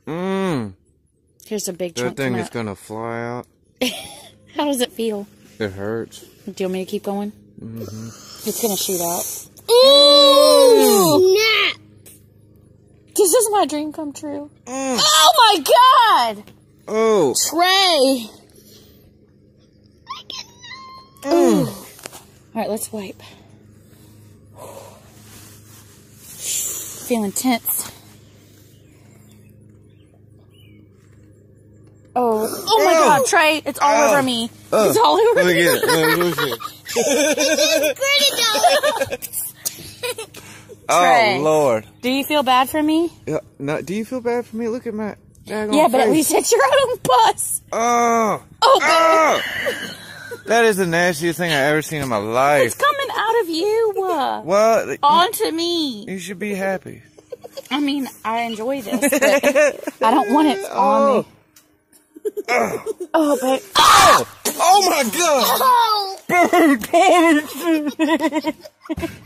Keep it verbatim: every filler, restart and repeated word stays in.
Mmm. Here's a big That chunk. thing is gonna fly out. How does it feel? It hurts. Do you want me to keep going? Mm-hmm. It's gonna shoot out. Ooh! Snap! This is my dream come true. Mm. Oh my God! Oh. Trey! Mm. Alright, let's wipe. Feeling tense. Oh, oh my Oh. God, Trey, it's all Oh. over me. Oh. It's all over Look me. at it. Look, look at it. Trey. Oh, Lord. Do you feel bad for me? Yeah, no, do you feel bad for me? Look at my daggone Yeah, but at face. least it's your own pus. Oh. Oh, Oh. That is the nastiest thing I've ever seen in my life. it's coming out of you. Well, Onto me. you should be happy. I mean, I enjoy this, but I don't want it on Oh. me. Oh. Oh, but... Oh. Oh, my God. Oh! Baby.